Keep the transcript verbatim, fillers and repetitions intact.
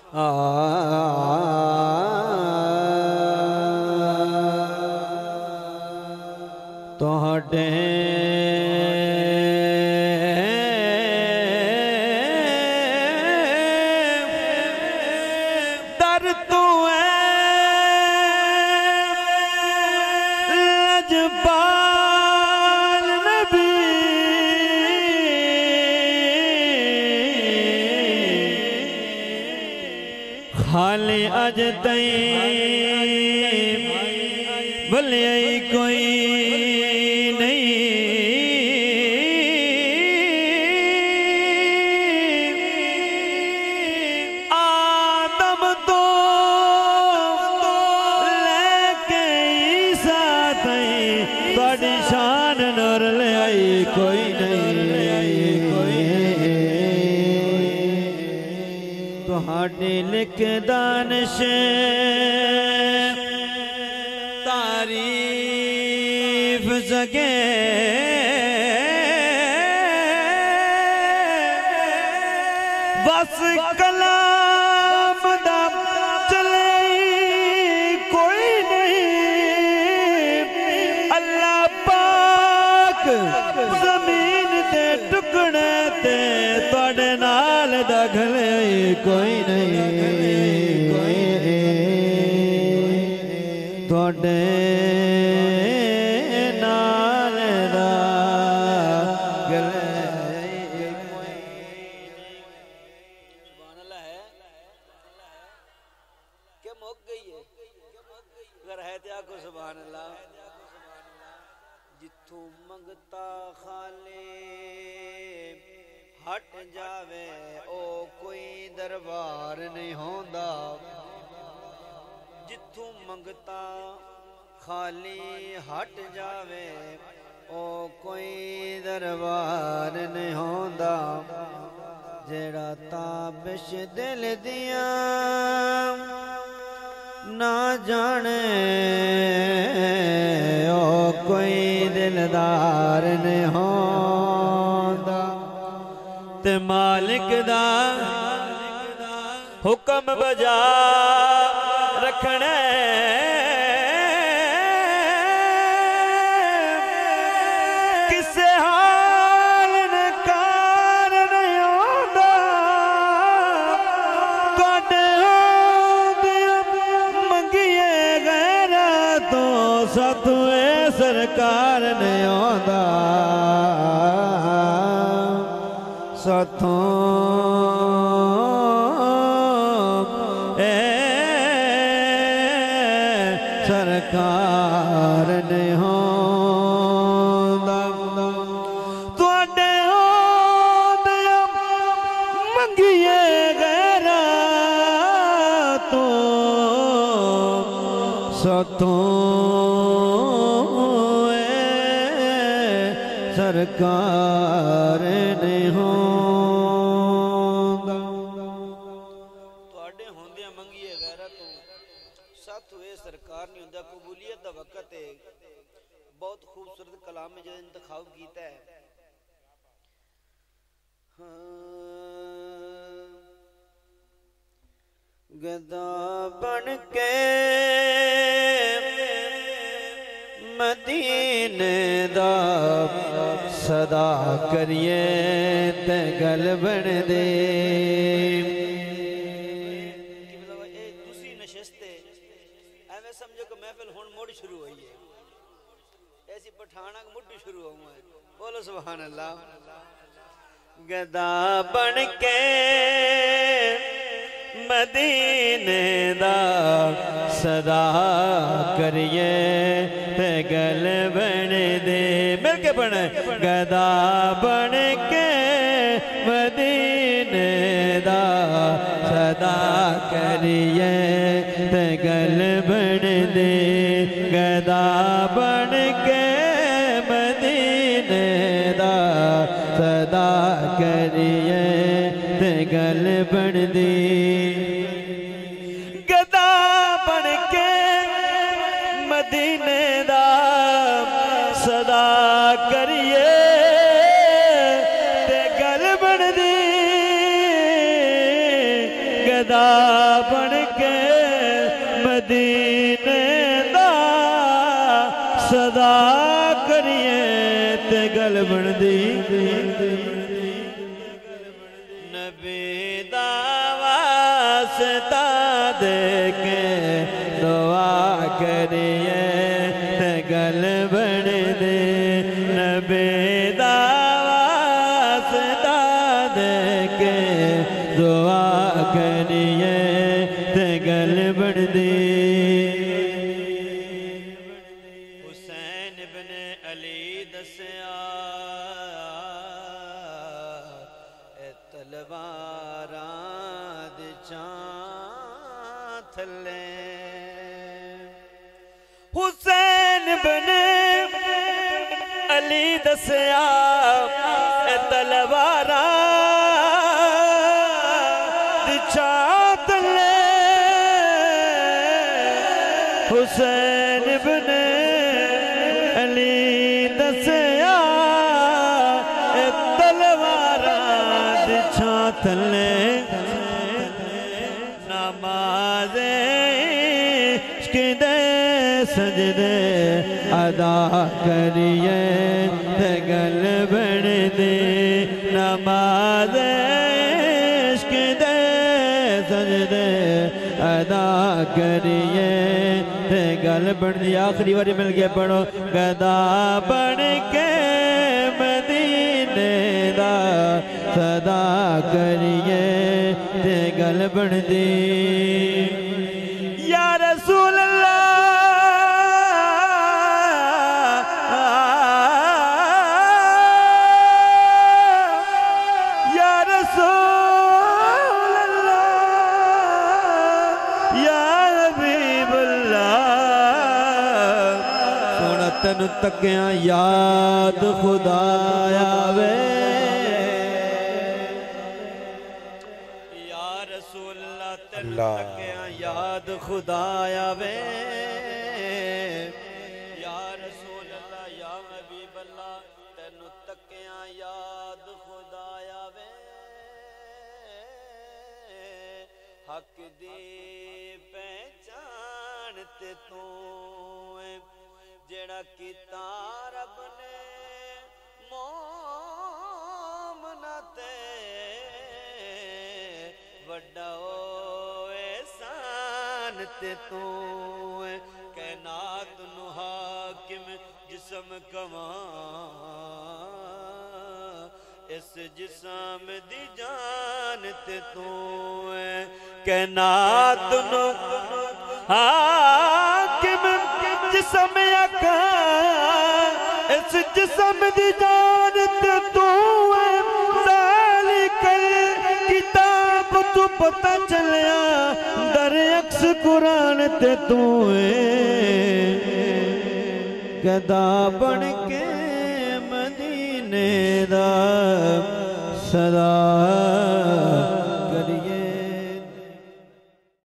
तोहडे दर तू लजपाल नबी खाली अज तई भले कोई शान नूर ले आई कोई नहीं तुहाडी लिख दानिश तारीफ सके बस कलाम दा चले कोई जमीन दे टुकड़े ते तुहाडे नाल दखले कोई नहीं तुहाडे नाल दखले सुभान अल्लाह है क्या मुक गई है अगर है तो आखो सुभान अल्लाह जिथों मंगता खाले हट जावे ओ कोई दरबार नहीं होंदा जिथों मंगता खाली हट जावे ओ कोई दरबार नहीं होंदा जेड़ा ताबिश दिल दिया ना जाने ओ कोई दिलदार नहीं होंदा ते मालिक दा हुक्म बजा रखने किसे हाल ने कार नहीं होंदा मंगिए गैरा तो सतुए सरकार ने आंदा सतों ए सरकार ने आंदा तुहाडे आंदे मंगिए गैरा तो सतों सरकार नहीं होंदा तुहाडे होंदियां मंगिए गैरत तो सत हुए सरकार नहीं होंदा कबूलियत दा वक्त है बहुत खूबसूरत कलाम में जो इंतखाब कीता है गदा बन के मदीने दा सदा करिए ते गल बन दे दूसरी नशस्ते एवं समझो कि महफिल हुण मुड़ शुरू हुई है ऐसी पठाना मुड़ शुरू हुआ है बोलो सुभान अल्लाह गदा बन के मदीने दा सदा करिए ते गल बन दे मिल के बन गदा बन के मदीने दा सदा करिए ते गल बन दे गदा बन के मदीने दा सदा करिए ते गल बन दे गदा बन के मदीने दा सदा करिए ते गल बन दी गदा बन के मदीने दा सदा करिए ते गल बनदी नबी दा वास्ता दे के दुआ करिए ते गल बनदी नबी दा वास्ता दे के दुआ करिए ते गल बनदी हुसैन बिन अली दसिया ए तलवारां दी चां थल्ले हुसैन बिन अली दसिया ए तलवारां दी चां थल्ले हुसैन बिन अली दसिया ए तलवारां दी छां थल्ले नमाज़े इश्क़ दे सजदे अदा करिए ते गल बनदी नमाज़े इश्क़ दे सजदे अदा करिए ते गल बनदी आखिरी बारी मिल गया पढ़ो गदा बन के मदीने दा सदा करिए ते गल बनदी या रसूल अल्लाह या रसूल अल्लाह या हबीब अल्लाह सोना तेनू तकिया याद खुदाया वे या रसूल अल्लाह तेनू तकिया याद खुदाया वे या रसूल अल्लाह या हबीब अल्लाह तेनू तकिया याद खुदाया वे हक दी पहचान ते तू जेड़ा कीता रब ने मोमना ते वड्डा एहसान ते तू कैनात नु हाकिम जिस्म कवा इस जिस्म दी जान ते तू कैनात नु हाकिम जिस्म अका इस जिस्म दी जान ते तू ज़ालिकल किताब तू पता चलिया दर अक्स कुरान ते तू गदा बन के मदीने दा सदा